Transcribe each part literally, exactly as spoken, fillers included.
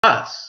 us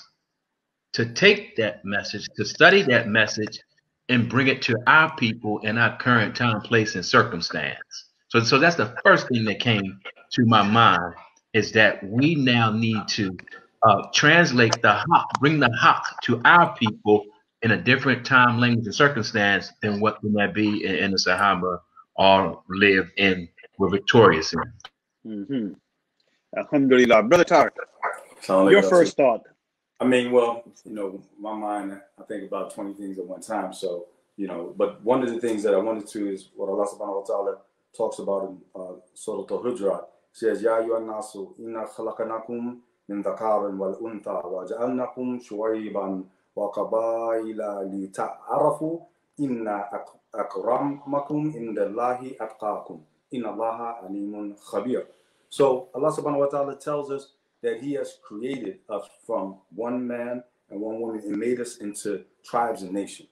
to take that message, to study that message, and bring it to our people in our current time, place, and circumstance. So, so that's the first thing that came to my mind is that we now need to uh, translate the haq, bring the haq to our people in a different time, language, and circumstance than what can that be in, in the Sahaba all lived in, were victorious in. Mm-hmm. Alhamdulillah. Brother Tariq, Sound like your that first too. thought. I mean, well, you know, my mind, I think about twenty things at one time. So, you know, but one of the things that I wanted to is what Allah subhanahu wa ta'ala talks about in uh, Surah Al-Hujurat. It says, Ya ayyuhan nasu, inna khalaqnakum min dhakarin wal untha, wa ja'alnakum shu'ayban wa qabaila li ta'arafu, inna akramakum indallahi atqakum, inna Allaha alimun khabir. So Allah subhanahu wa ta'ala tells us that he has created us from one man and one woman and made us into tribes and nations.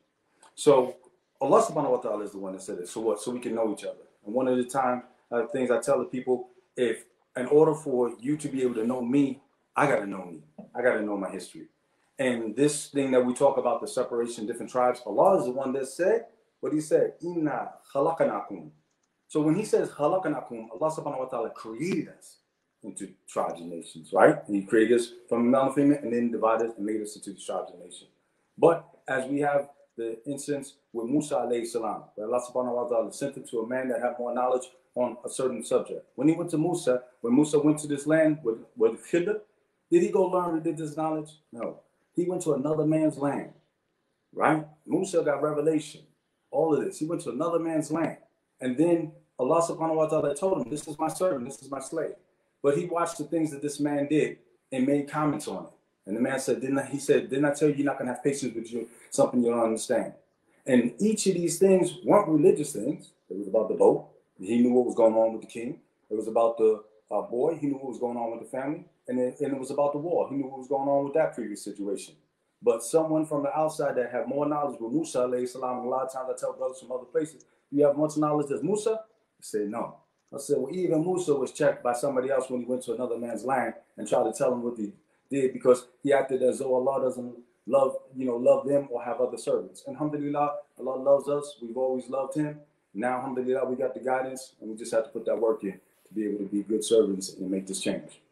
So Allah subhanahu wa ta'ala is the one that said it. So what? So we can know each other. And one of the time uh, things I tell the people, if in order for you to be able to know me, I got to know me. I got to know my history. And this thing that we talk about, the separation, different tribes, Allah is the one that said what he said, Inna khalaqnakum. So when he says khalaqnakum, Allah subhanahu wa ta'ala created us into tribes and nations, right? And he created us from male and female and then divided and made us into the tribes and nations. But as we have the instance with Musa alayhi salam, where Allah subhanahu wa ta'ala sent him to a man that had more knowledge on a certain subject. When he went to Musa, when Musa went to this land with, with Khidr, did he go learn and did this knowledge? No. He went to another man's land, right? Musa got revelation, all of this. He went to another man's land. And then Allah subhanahu wa ta'ala told him, this is my servant, this is my slave. But he watched the things that this man did and made comments on it. And the man said, didn't I, he said, didn't I tell you you're not going to have patience with you, something you don't understand? And each of these things weren't religious things. It was about the boat. He knew what was going on with the king. It was about the uh, boy. He knew what was going on with the family. And it, and it was about the war. He knew what was going on with that previous situation. But someone from the outside that had more knowledge with Musa, alayhi salam, and a lot of times I tell brothers from other places, you have much knowledge as Musa? He said, no. I said, well, even Musa was checked by somebody else when he went to another man's land and tried to tell him what he did because he acted as though Allah doesn't love, you know, love them or have other servants. And alhamdulillah, Allah loves us. We've always loved him. Now, alhamdulillah, we got the guidance and we just have to put that work in to be able to be good servants and make this change.